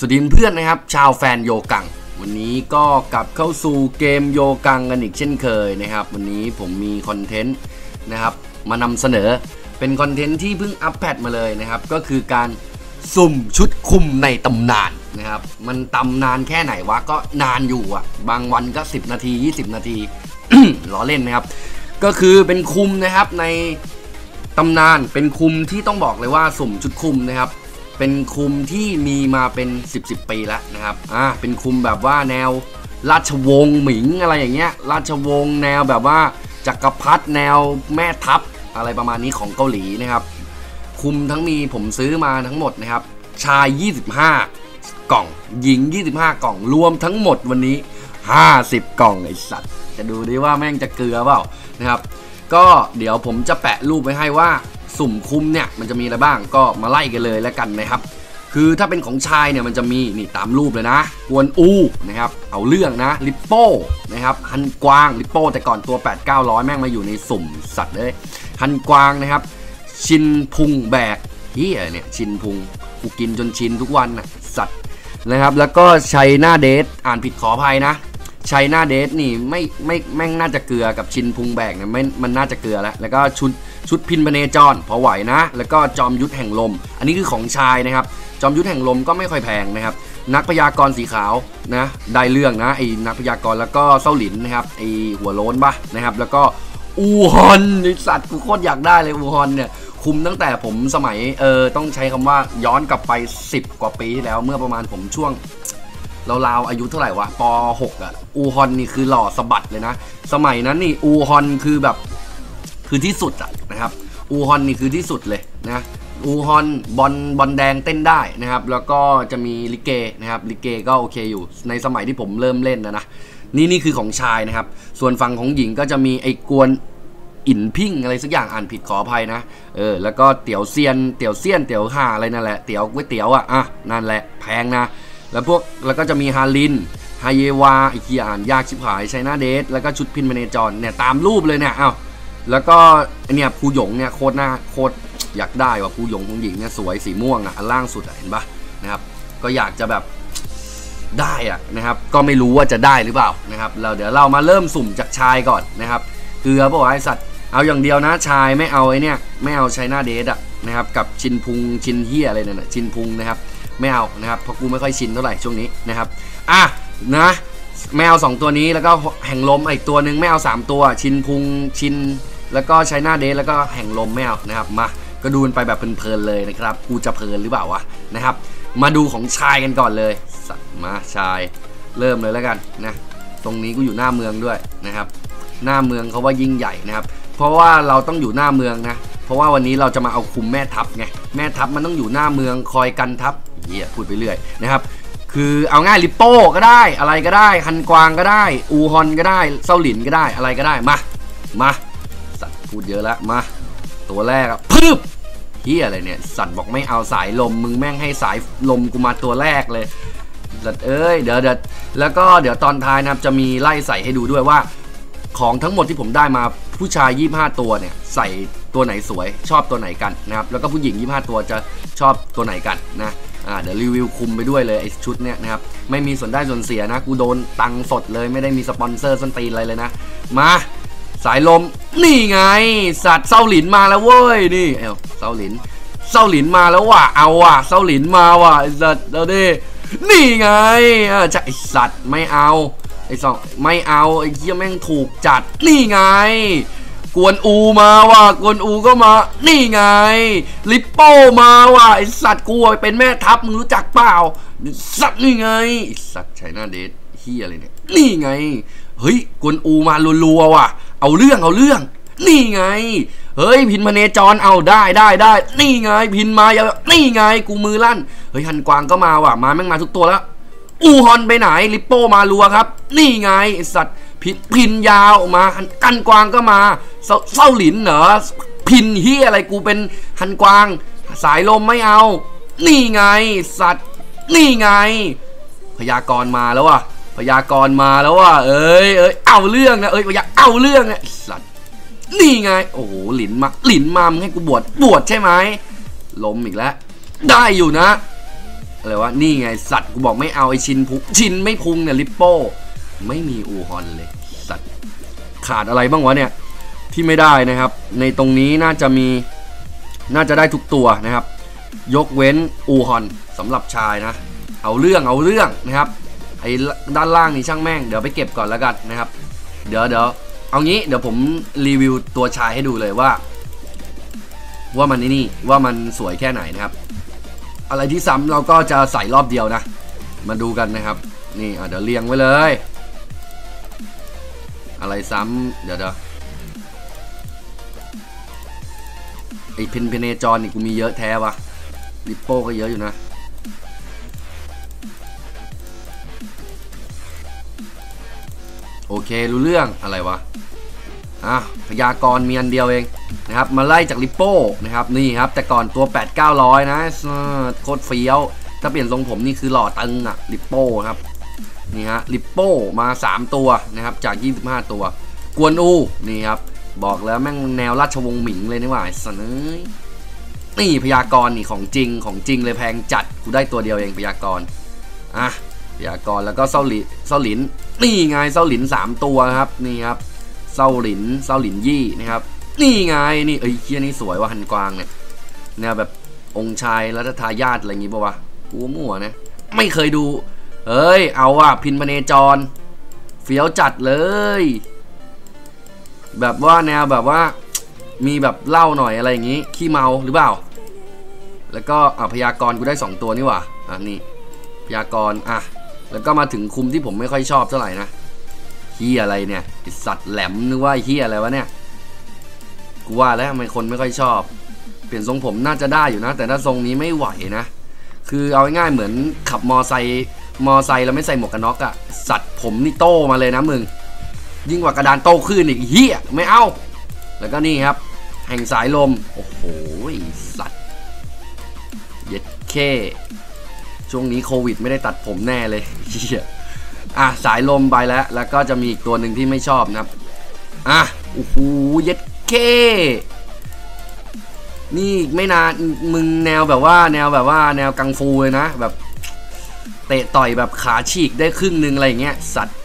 สวัสดีเพื่อนนะครับชาวแฟนโยกังวันนี้ก็กลับเข้าสู่เกมโยกังกันอีกเช่นเคยนะครับวันนี้ผมมีคอนเทนต์นะครับมานำเสนอเป็นคอนเทนต์ที่เพิ่งอัปเดตมาเลยนะครับก็คือการสุ่มชุดคุมในตำนานนะครับมันตำนานแค่ไหนวะก็นานอยู่อ่ะบางวันก็10 นาที 20 นาที ล้อเล่นนะครับก็คือเป็นคุมนะครับในตำนานเป็นคุมที่ต้องบอกเลยว่าสุ่มชุดคุมนะครับเป็นคุมที่มีมาเป็น10 ปีแล้วนะครับเป็นคุมแบบว่าแนวราชวงศ์หมิงอะไรอย่างเงี้ยราชวงศ์แนวแบบว่าจักรพรรดิแนวแม่ทัพอะไรประมาณนี้ของเกาหลีนะครับคุมทั้งมีผมซื้อมาทั้งหมดนะครับชาย25 กล่องหญิง25 กล่องรวมทั้งหมดวันนี้50 กล่องไอ้สัตว์จะดูดิว่าแม่งจะเกลือเปล่านะครับก็เดี๋ยวผมจะแปะรูปไว้ให้ว่าสุ่มคุมเนี่ยมันจะมีอะไรบ้างก็มาไล่กันเลยแล้วกันนะครับคือถ้าเป็นของชายเนี่ยมันจะมีนี่ตามรูปเลยนะกวนอูนะครับเอาเรื่องนะลิปโป้นะครับฮันกวางลิปโป้แต่ก่อนตัว 8-900 แม่งมาอยู่ในสุ่มสัตว์เลยฮันกวางนะครับชินพุงแบกเฮียเนี่ยชินพุงกูกินจนชินทุกวันนะสัตว์นะครับแล้วก็ชัยหน้าเดทอ่านผิดขออภัยนะชัยหน้าเดทนี่ไม่แม่งน่าจะเกลือกับชินพุงแบกเนี่ยมันน่าจะเกลือแล้วก็ชุดพินพเนจรพอไหวนะแล้วก็จอมยุทธแห่งลมอันนี้คือของชายนะครับจอมยุทธแห่งลมก็ไม่ค่อยแพงนะครับนักพยากรณ์สีขาวนะได้เรื่องนะไอ้นักพยากรณ์แล้วก็เส้าหลินนะครับไอ้หัวโล้นปะนะครับแล้วก็อูฮอนไอ้สัตว์กูโคตรอยากได้เลยอูฮอนเนี่ยคุมตั้งแต่ผมสมัยต้องใช้คำว่าย้อนกลับไป10 กว่าปีแล้วเมื่อประมาณผมช่วงราวอายุเท่าไหร่วะป.6 อ่ะอูฮอนนี่คือหล่อสะบัดเลยนะสมัยนั้นนี่อูฮอนคือแบบคือที่สุดอะนะครับอูฮอนนี่คือที่สุดเลยนะอูฮอนบอลแดงเต้นได้นะครับแล้วก็จะมีลิเกนะครับลิเกก็โอเคอยู่ในสมัยที่ผมเริ่มเล่นนะนี่คือของชายนะครับส่วนฝั่งของหญิงก็จะมีไอ้กวนอินพิ้งอะไรสักอย่างอ่านผิดขออภัยนะแล้วก็เตี๋ยวเซียนเตี๋ยวห่าอะไรนั่นแหละเตี๋ยวก๋วยเตี๋ยวอ่ะนั่นแหละแพงนะแล้วก็จะมีฮารินฮาเยวาไอ้ที่อ่านยากชิบหายชัยนาเดทแล้วก็ชุดพินเมเนจรเนี่ยตามรูปเลยเนี่ยแล้วก็เนี่ยภูหยงเนี่ยโคตรอยากได้ว่าภูหยงของหญิงเนี่ยสวยสีม่วงอันล่างสุดเห็นปะนะครับก็อยากจะแบบได้นะครับก็ไม่รู้ว่าจะได้หรือเปล่านะครับเดี๋ยวเรามาเริ่มสุ่มจากชายก่อนนะครับเกลือบอกไอ้สัตว์เอาอย่างเดียวนะชายไม่เอาไอ้เนี่ยไม่เอาชัยนาเดทนะครับกับชินพุงชินเฮียอะไรเนี่ยชินพุงนะครับไม่เอานะครับเพราะกูไม่ค่อยชินเท่าไหร่ช่วงนี้นะครับนะไม่เอา2ตัวนี้แล้วก็แห่งลมอีกตัวหนึ่งไม่เอา3ตัวชินพุงชินแล้วก็ชัยนาเดทแล้วก็แห่งลมไม่เอานะครับมาก็ดูไปแบบเพลินๆเลยนะครับกูจะเพลินหรือเปล่าวะนะครับมาดูของชายกันก่อนเลยสัตว์มาชายเริ่มเลยแล้วกันนะตรงนี้กูอยู่หน้าเมืองด้วยนะครับหน้าเมืองเขาว่ายิ่งใหญ่นะครับเพราะว่าเราต้องอยู่หน้าเมืองนะเพราะว่าวันนี้เราจะมาเอาคุมแม่ทัพไงแม่ทัพมันต้องอยู่หน้าเมืองคอยกันทัพเหี้ยพูดไปเรื่อยนะครับคือเอาง่ายลิปโป้ก็ได้อะไรก็ได้ฮันกวางก็ได้อูฮอนก็ได้เซาหลินก็ได้อะไรก็ได้มาสัตว์พูดเยอะแล้วมาตัวแรกพึบเฮียอะไรเนี่ยสัตว์บอกไม่เอาสายลมมึงแม่งให้สายลมกูมาตัวแรกเลยสัตว์เดี๋ยวแล้วก็เดี๋ยวตอนท้ายนะครับจะมีไล่ใส่ให้ดูด้วยว่าของทั้งหมดที่ผมได้มาผู้ชาย25 ตัวเนี่ยใส่ตัวไหนสวยชอบตัวไหนกันนะครับแล้วก็ผู้หญิง25 ตัวจะชอบตัวไหนกันนะเดี๋ยวรีวิวคุมไปด้วยเลยไอชุดเนี้ยนะครับไม่มีส่วนได้ส่วนเสียนะกูโดนตังสดเลยไม่ได้มีสปอนเซอร์ส้นตีนอะไรเลยนะมาสายลมนี่ไงสัตว์เซาหลินมาแล้วเว้ยนี่เซาหลินมาแล้วว่ะเอาว่ะเซาหลินมาว่ะสัตว์เราดินี่ไงจะไอสัตว์ไม่เอาไอ้สองไม่เอาไอ้เหี้ยแม่งถูกจัดนี่ไงกวนอูมาว่ะกวนอูก็มานี่ไงลิปโป้มาว่ะไอ้สัตว์กูเป็นแม่ทัพมึงรู้จักเปล่าสัตว์นี่ไงไอ้สัตว์ชัยนาเดทเหี้ยอะไรเนี่ยนี่ไงเฮ้ยกวนอูมารัวๆว่ะเอาเรื่องนี่ไงเฮ้ยพินพเนจรเอาได้นี่ไงพินมาอย่านี่ไงกูมือลั่นเฮ้ยฮันกวางก็มาว่ะมาแม่งมาทุกตัวแล้วอูฮอนไปไหนลิปโป้มารัวครับนี่ไงสัตว์พินยาวมากันกวางก็มาเส้าหลินเหรอพินเฮียอะไรกูเป็นฮันกวางสายลมไม่เอานี่ไงสัตว์นี่ไงพยากรณ์มาแล้วว่ะพยากรณ์มาแล้วว่ะเอ้ยเอาเรื่องนะพยาเอาเรื่องนะสัตว์นี่ไงโอ้โหหลินมามึงให้กูบวชใช่ไหมล้มอีกแล้วได้อยู่นะอะไรวะนี่ไงสัตว์กูบอกไม่เอาไอชินพุงชินไม่พุงเนี่ยลิปโป้ไม่มีอูฮอนเลยสัตว์ขาดอะไรบ้างวะเนี่ยที่ไม่ได้นะครับในตรงนี้น่าจะได้ทุกตัวนะครับยกเว้นอูฮอนสำหรับชายนะเอาเรื่องนะครับไอ้ด้านล่างนี่ช่างแม่งเดี๋ยวไปเก็บก่อนแล้วกันนะครับเดี๋ยวเอางี้เดี๋ยวผมรีวิวตัวชายให้ดูเลยว่ามันนี่ว่ามันสวยแค่ไหนนะครับอะไรที่ซ้ำเราก็จะใส่รอบเดียวนะมาดูกันนะครับนี่เดี๋ยวเรียงไว้เลยอะไรซ้ำเดี๋ยวไอเพนเนจรนี่กูมีเยอะแท้วะลิปโป้ก็เยอะอยู่นะโอเครู้เรื่องอะไรวะพยากรณ์มีอันเดียวเองนะครับมาไล่จากลิปโป้นะครับนี่ครับแต่ก่อนตัว 8-900 นะโคตรเฟี้ยวถ้าเปลี่ยนทรงผมนี่คือหล่อตึงอะลิปโป้ครับนี่ฮะลิปโป้มา3ตัวนะครับจาก25ตัวกวนอูนี่ครับบอกแล้วแม่งแนวราชวงศ์หมิงเลยนี่หว่าสนนี่พยากรณ์นี่ของจริงเลยแพงจัดกูได้ตัวเดียวเองพยากรณ์พยากรณ์แล้วก็เซาหลินนี่ไงเซาหลิน3ตัวครับนี่ครับเซาหลินยี่นะครับนี่ไงนี่เคียนี่สวยว่ะฮันกวางเนี่ยแนวแบบองค์ชายรัชทายาทอะไรอย่างงี้ป่าววะกูมั่วนะไม่เคยดูเอาว่ะพินพเนจรเฟี้ยวจัดเลยแบบว่าแนวแบบว่ามีแบบเล่าหน่อยอะไรอย่างงี้ขี้เมาหรือเปล่าแล้วก็พยากรณ์กูได้2ตัวนี่ว่ะนี่พยากรณ์แล้วก็มาถึงคุมที่ผมไม่ค่อยชอบเท่าไหร่นะเฮียอะไรเนี่ยสัตว์แหลมนึกว่าเฮียอะไรวะเนี่ยกูว่าแล้วทำไมคนไม่ค่อยชอบเปลี่ยนทรงผมน่าจะได้อยู่นะแต่ถ้าทรงนี้ไม่ไหวนะคือเอาง่ายๆเหมือนขับมอไซค์แล้วไม่ใส่หมวกกันน็อกอะสัตว์ผมนี่โตมาเลยนะมึงยิ่งกว่ากระดานโตขึ้นอีกเฮียไม่เอาแล้วก็นี่ครับแห่งสายลมโอ้โหสัตว์เย็ดเคช่วงนี้โควิดไม่ได้ตัดผมแน่เลยเฮียสายลมไปแล้วก็จะมีอีกตัวหนึ่งที่ไม่ชอบนะครับโอ้โหเย็ดเคนี่ไม่นานมึงแนวกังฟูเลยนะแบบเตะต่อยแบบขาฉีกได้ครึ่งนึงอะไรอย่างเงี้ยสัตว์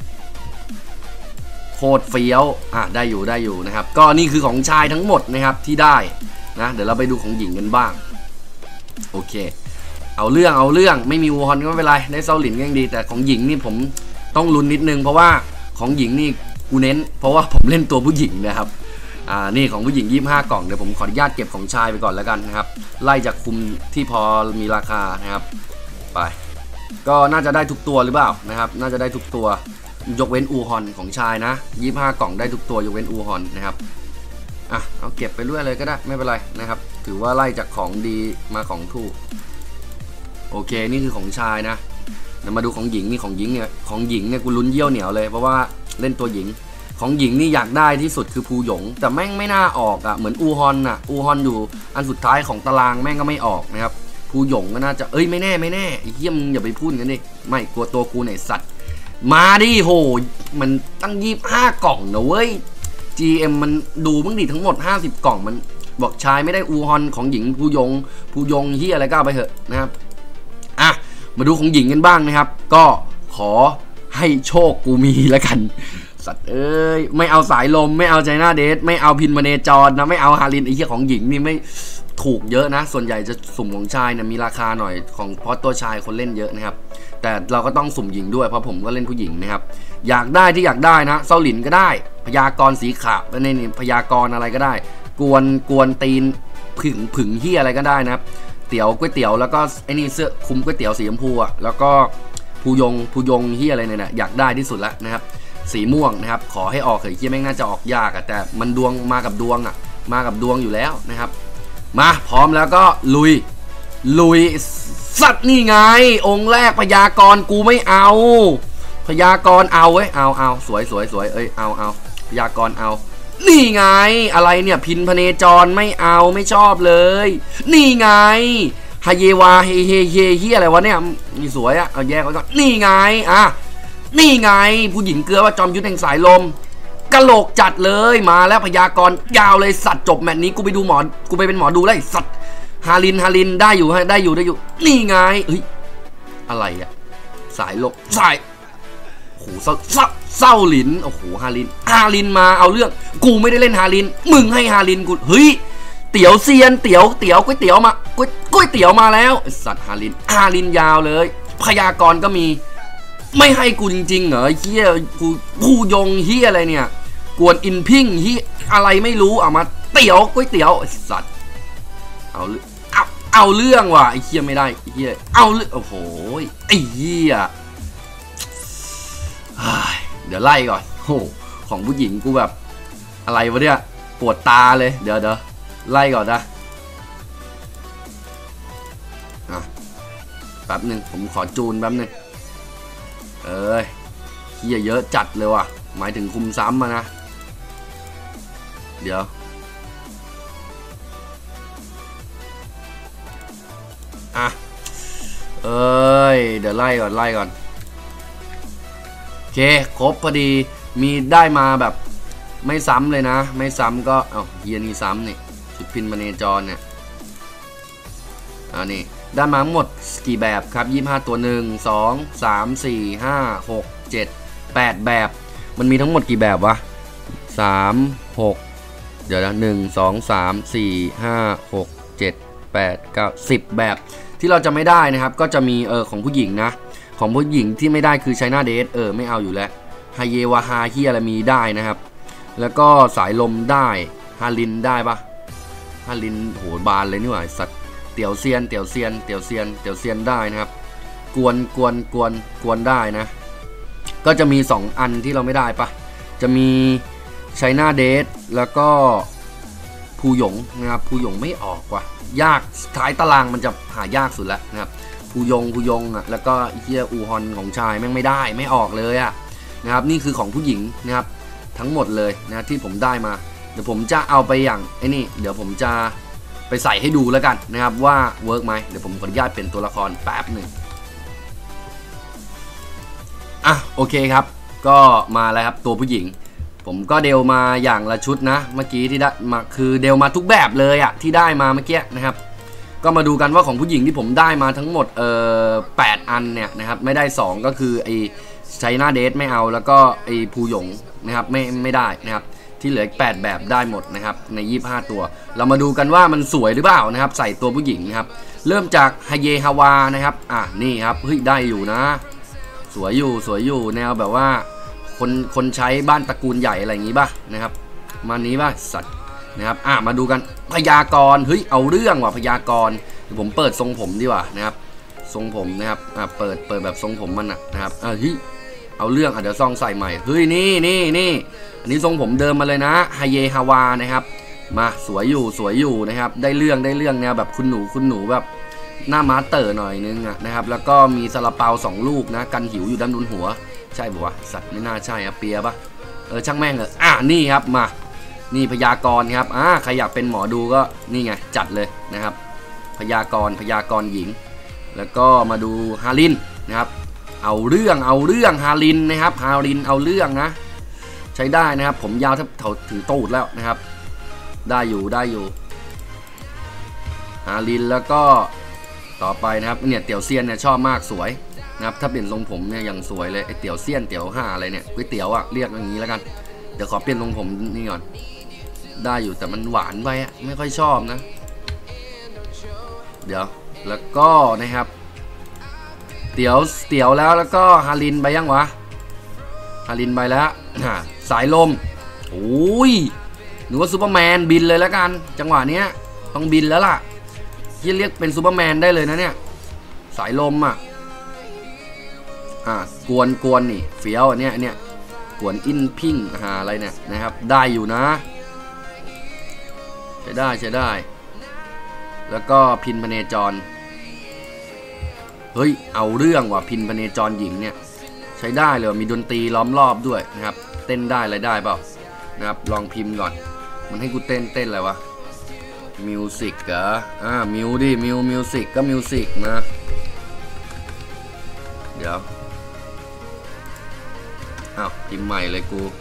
โคตรเฟี้ยวได้อยู่นะครับก็นี่คือของชายทั้งหมดนะครับที่ได้นะเดี๋ยวเราไปดูของหญิงกันบ้างโอเคเอาเรื่องไม่มีวูฮอนก็ไม่เป็นไรได้เซาหลินก็ยังดีแต่ของหญิงนี่ผมต้องลุ้นนิดนึงเพราะว่าของหญิงนี่กูเน้นเพราะว่าผมเล่นตัวผู้หญิงนะครับนี่ของผู้หญิง25 กล่องเดี๋ยวผมขออนุญาตเก็บของชายไปก่อนแล้วกันนะครับไล่จากคุมที่พอมีราคานะครับไปก็น่าจะได้ทุกตัวหรือเปล่านะครับน่าจะได้ทุกตัวยกเว้นอูฮอนของชายนะ25 กล่องได้ทุกตัวยกเว้นอูฮอนนะครับเอาเก็บไปเรื่อยเลยก็ได้ไม่เป็นไรนะครับถือว่าไล่จากของดีมาของถูกโอเคนี่คือของชายนะเดี๋ยวมาดูของหญิงนี่ของหญิงเนี่ยกูลุ้นเยี่ยวเหนียวเลยเพราะว่าเล่นตัวหญิงของหญิงนี่อยากได้ที่สุดคือภูหยงแต่แม่งไม่น่าออกเหมือนอูฮอนอยู่อันสุดท้ายของตารางแม่งก็ไม่ออกนะครับภูหยงก็น่าจะไม่แน่ไอ้เหี้ยมึงอย่าไปพูดกันดิไม่กลัวตัวกูไหนสัตว์มาดิโหมันตั้ง25 กล่องนะเว้ย GM มันดูมึงดิทั้งหมด50 กล่องมันบอกชายไม่ได้อูฮอนของหญิงภูยงเฮียอะไรก็เอาไปเถอะนะครับมาดูของหญิงกันบ้างนะครับก็ขอให้โชคกูมีแล้วกันสัตว์ไม่เอาสายลมไม่เอาใจหน้าเดทไม่เอาพินมาเนจรนะไม่เอาฮารินไอ้เหี้ยของหญิงนี่ไม่ถูกเยอะนะส่วนใหญ่จะสุ่มของชายนะมีราคาหน่อยของเพราะตัวชายคนเล่นเยอะนะครับแต่เราก็ต้องสุ่มหญิงด้วยเพราะผมก็เล่นผู้หญิงนะครับอยากได้นะเซาหลินก็ได้พยากรณ์สีขาวและในพยากรณ์อะไรก็ได้กวนตีนผึ่งเหี้ยอะไรก็ได้นะครับก๋วยเตี๋ยวแล้วก็ไอ้นี่เสื้อคุมก๋วยเตี๋ยวสีชมพูแล้วก็ภูยงเฮียอะไรเนี่ยอยากได้ที่สุดแล้วนะครับสีม่วงนะครับขอให้ออกเฮ้ยเฮียแม่งน่าจะออกยากแต่มันดวงมากับดวงอยู่แล้วนะครับมาพร้อมแล้วก็ลุยสัตว์นี่ไงองค์แรกพยากรณ์กูไม่เอาพยากรณ์เอาเอาสวยเอาพยากรณ์เอานี่ไงอะไรเนี่ยพินพเนจรไม่เอาไม่ชอบเลยนี่ไงฮาเยวาเฮอะไรวะเนี่ยนี่สวยเอาแยกไว้ก่อนนี่ไงนี่ไงผู้หญิงเกลือว่าจอมยุทธแห่งสายลมกะโหลกจัดเลยมาแล้วพยากรณ์ยาวเลยสัตว์จบแมตช์นี้กูไปเป็นหมอดูเลยสัตว์ฮารินได้อยู่ได้อยู่นี่ไงเฮ้ยอะไรอะสายลบสายโอ้โหเศร้าหลินโอ้โหฮารินมาเอาเรื่องกูไม่ได้เล่นฮารินมึงให้ฮารินกูเฮ้ยเตี๋ยวเซียนเตี๋ยวก๋วยเตี๋ยวมาก๋วยเตี๋ยวมาแล้วสัตว์ฮารินยาวเลยพยากรณ์ก็มีไม่ให้กูจริงๆเหรอเฮียกูผู้ยงเฮียอะไรเนี่ยกวนอินพิงเฮียอะไรไม่รู้เอามาก๋วยเตี๋ยวสัตว์เอาเรื่องว่ะไอ้เฮียไม่ได้ไอ้เฮียเอาเรื่องโอ้โหไอ้เฮียเดี๋ยวไล่ก่อนโอ้ของผู้หญิงกูแบบอะไรวะเนี่ยปวดตาเลยเดี๋ยวไล่ก่อนนะแป๊บหนึ่งผมขอจูนแป๊บหนึ่งเฮียเยอะจัดเลยว่ะหมายถึงคุมซ้ำมานะเดี๋ยวเดี๋ยวไล่ก่อนโอเคครบพอดีมีได้มาแบบไม่ซ้ำเลยนะไม่ซ้ำก็เฮียนี่ซ้ำนี่ชุดพินมาเนจรเนี่ยนี่ได้มาทั้งหมดกี่แบบครับ25ตัว1 2 3 4 5 6 7 8แบบมันมีทั้งหมดกี่แบบวะ3 6เดี๋ยวนะ1 2 3 4 5 6 7 8 9 10แบบที่เราจะไม่ได้นะครับก็จะมีของผู้หญิงนะของผู้หญิงที่ไม่ได้คือไชน่าเดทไม่เอาอยู่แล้วไฮเยวาฮาที่อะไรมีได้นะครับแล้วก็สายลมได้ฮารินได้ปะฮารินโหบานเลยนี่หว่าสัตว์เตี๋ยวเซียนได้นะครับกวนได้นะก็จะมี2อันที่เราไม่ได้ปะจะมีไชน่าเดทแล้วก็ภูหยงนะครับภูหยงไม่ออกว่ะยากท้ายตารางมันจะหายากสุดแล้วนะครับภูยงแล้วก็เฮียอูฮอนของชายแม่งไม่ออกเลยนะครับนี่คือของผู้หญิงนะครับทั้งหมดเลยนะที่ผมได้มาเดี๋ยวผมจะเอาไปอย่างไอ้นี่เดี๋ยวผมจะไปใส่ให้ดูแล้วกันนะครับว่าเวิร์กไหมเดี๋ยวผมขออนุญาตเป็นตัวละครแป๊บหนึ่งโอเคครับก็มาแล้วครับตัวผู้หญิงผมก็เดลมาอย่างละชุดนะเมื่อกี้ที่ได้มาคือเดลมาทุกแบบเลยที่ได้มาเมื่อกี้นะครับก็มาดูกันว่าของผู้หญิงที่ผมได้มาทั้งหมด8อันเนี่ยนะครับไม่ได้2ก็คือไอ้ไชน่าเดทไม่เอาแล้วก็ไอ้ภูหยงนะครับไม่ได้นะครับที่เหลือ8แบบได้หมดนะครับใน25ตัวเรามาดูกันว่ามันสวยหรือเปล่านะครับใส่ตัวผู้หญิงนะครับเริ่มจากฮเยฮาวานะครับนี่ครับเฮ้ยได้อยู่นะสวยอยู่แนวแบบว่าคนใช้บ้านตระกูลใหญ่อะไรอย่างงี้ป่ะนะครับมานี้ป่ะสัตว์นะครับมาดูกันพยากรณ์เฮ้ยเอาเรื่องว่ะพยากรณ์เดี๋ยวผมเปิดทรงผมดีกว่านะครับทรงผมนะครับเปิดแบบทรงผมมันนะครับเฮ้ยเอาเรื่องเดี๋ยวซองใส่ใหม่เฮ้ยนี่อันนี้ทรงผมเดิมมาเลยนะฮเยฮาวานะครับมาสวยอยู่นะครับได้เรื่องแนวแบบคุณหนูแบบหน้าม้าเต๋อหน่อยนึงนะครับแล้วก็มีซาลาเปา2ลูกนะกันหิวอยู่ด้านบนหัวใช่ปะวะสัตว์ไม่น่าใช่เปียปะช่างแม่งนี่ครับมานี่พยากรณ์ครับใครอยากเป็นหมอดูก็นี่ไงจัดเลยนะครับพยากรณ์หญิงแล้วก็มาดูฮารินนะครับเอาเรื่องฮารินนะครับฮารินเอาเรื่องนะใช้ได้นะครับผมยาวถึงตูดแล้วนะครับได้อยู่ฮารินแล้วก็ต่อไปนะครับเนี่ยเตี๋ยวเซียนเนี่ยชอบมากสวยนะครับถ้าเปลี่ยนทรงผมเนี่ยยังสวยเลยไอเตี๋ยวเซียนเตี๋ยวห่าอะไรเนี่ยก๋วยเตี๋ยวเรียกอย่างนี้แล้วกันเดี๋ยวขอเปลี่ยนทรงผมนี่ก่อนได้อยู่แต่มันหวานไปไม่ค่อยชอบนะเดี๋ยวแล้วก็นะครับเตี๋ยวแล้วก็ฮารินไปยังวะฮารินไปแล้วสายลมโอ้ยหนูว่าซูเปอร์แมนบินเลยแล้วกันจังหวะเนี้ยต้องบินแล้วล่ะที่เรียกเป็นซูเปอร์แมนได้เลยนะเนี่ยสายลมกวนนี่เฟี้ยวเนี่ยกวนอินพิงอะไรเนี่ยนะครับได้อยู่นะใช้ได้แล้วก็พินพเนจรเฮ้ยเอาเรื่องว่ะพินพเนจรหญิงเนี่ยใช้ได้เลยมีดนตรีล้อมรอบด้วยนะครับเต้นได้อะไรได้เปล่านะครับลองพิมพ์ก่อนมันให้กูเต้นอะไรวะมิวสิกเหรอมิวสิกก็มิวสิกนะเดี๋ยวพิมพ์ใหม่เลยกู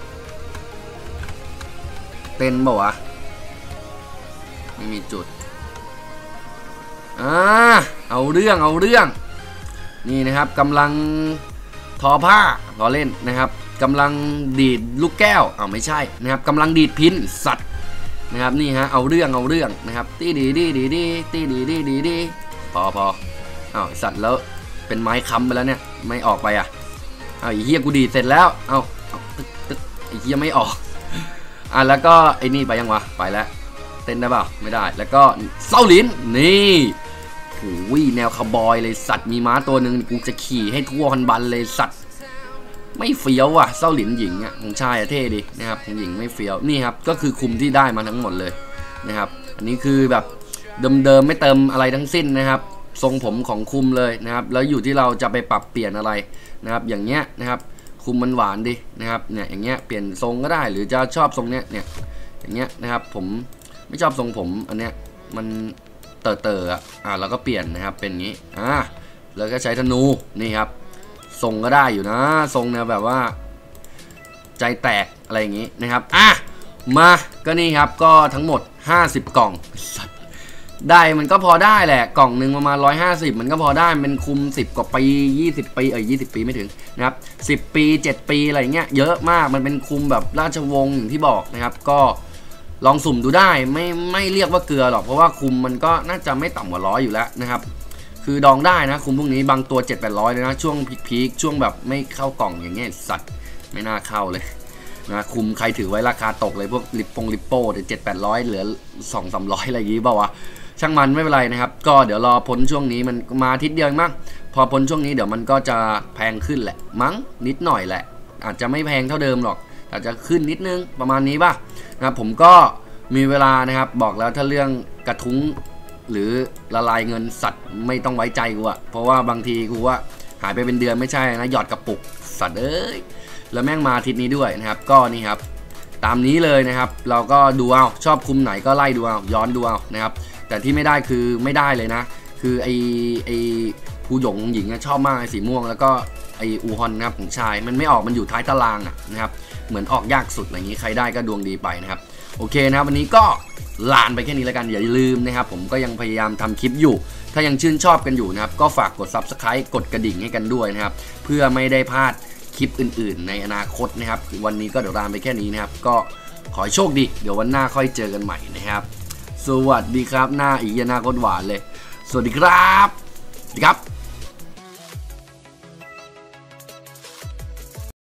เต้นเปล่าวะไม่มีจุดอ่าเอาเรื่องนี่นะครับกำลังทอผ้าล้อเล่นนะครับกำลังดีดลูกแก้วไม่ใช่นะครับกำลังดีดพินสัตว์นะครับนี่ฮะเอาเรื่องนะครับตีดีพอสัตว์แล้วเป็นไม้ค้ำไปแล้วเนี่ยไม่ออกไปไอ้เหี้ยกูดีดเสร็จแล้วตึกไอ้เหี้ยไม่ออกแล้วก็ไอ้นี่ไปยังวะไปแล้วเต้นได้เปล่าไม่ได้แล้วก็เส้าลิ้นนี่โอ้ยแนวคาร์บอยเลยสัตว์มีม้าตัวหนึ่งกูจะขี่ให้ทั่วฮันบันเลยสัตว์ไม่เฟี้ยวเส้าหลินหญิงของชายเท่ดีนะครับของหญิงไม่เฟี้ยวนี่ครับก็คือคุมที่ได้มาทั้งหมดเลยนะครับอันนี้คือแบบเดิมไม่เติมอะไรทั้งสิ้นนะครับทรงผมของคุมเลยนะครับแล้วอยู่ที่เราจะไปปรับเปลี่ยนอะไรนะครับอย่างเงี้ยนะครับคุมมันหวานดินะครับเนี่ยอย่างเงี้ยเปลี่ยนทรงก็ได้หรือจะชอบทรงเนี้ยอย่างเงี้ยนะครับผมไม่ชอบทรงผมอันเนี้ยมันเต๋อแล้วก็เปลี่ยนนะครับเป็นงี้แล้วก็ใช้ธนูนี่ครับทรงก็ได้อยู่นะทรงเนี่ยแบบว่าใจแตกอะไรอย่างงี้นะครับมาก็นี่ครับก็ทั้งหมด50กล่องได้มันก็พอได้แหละกล่องหนึ่งประมาณ150มันก็พอได้เป็นคุม10กว่าปี20ปี20ปีไม่ถึงนะครับ10ปี7ปีอะไรเงี้ยเยอะมากมันเป็นคุมแบบราชวงศ์อย่างที่บอกนะครับก็ลองสุ่มดูได้ไม่เรียกว่าเกลือหรอกเพราะว่าคุมมันก็น่าจะไม่ต่ำกว่า100อยู่แล้วนะครับคือดองได้นะคุมพวกนี้บางตัว700-800เลยนะช่วงพีคช่วงแบบไม่เข้ากล่องอย่างเงี้ยสัตว์ไม่น่าเข้าเลยนะคุมใครถือไว้ราคาตกเลยพวกลิปโป้แต่700-800เหลือ200-300อะไรอย่างงี้เปล่าวะช่างมันไม่เป็นไรนะครับก็เดี๋ยวรอพ้นช่วงนี้มันมาอาทิตย์เดียวมั้งพอพ้นช่วงนี้เดี๋ยวมันก็จะแพงขึ้นแหละมั้งนิดหน่อยแหละอาจจะไม่แพงเท่าเดิมหรอกอาจจะขึ้นนิดนึงประมาณนี้ป่ะนะครับผมก็มีเวลานะครับบอกแล้วถ้าเรื่องกระทุ้งหรือละลายเงินสัตว์ไม่ต้องไว้ใจกูเพราะว่าบางทีกูว่าหายไปเป็นเดือนไม่ใช่นะหยอดกระปุกสัตว์แล้วแม่งมาอาทิตย์นี้ด้วยนะครับก็นี่ครับตามนี้เลยนะครับเราก็ดูเอาชอบคุมไหนก็ไล่ดูเอาย้อนดูเอานะครับแต่ที่ไม่ได้คือไม่ได้เลยนะคือไอผู้หยงหญิงชอบมากไอสีม่วงแล้วก็ไออูฮอนนะครับของชายมันไม่ออกมันอยู่ท้ายตารางนะครับเหมือนออกยากสุดอะไรอย่างนี้ใครได้ก็ดวงดีไปนะครับโอเคนะครับวันนี้ก็ลานไปแค่นี้แล้วกันอย่าลืมนะครับผมก็ยังพยายามทำคลิปอยู่ถ้ายังชื่นชอบกันอยู่นะครับก็ฝากกด Subscribe กดกระดิ่งให้กันด้วยนะครับเพื่อไม่ได้พลาดคลิปอื่นๆในอนาคตนะครับวันนี้ก็เดี๋ยวลานไปแค่นี้นะครับก็ขอให้โชคดีเดี๋ยววันหน้าค่อยเจอกันใหม่นะครับสวัสดีครับหน้าอีกหน้าโคตรหวานเลยสวัสดีครับ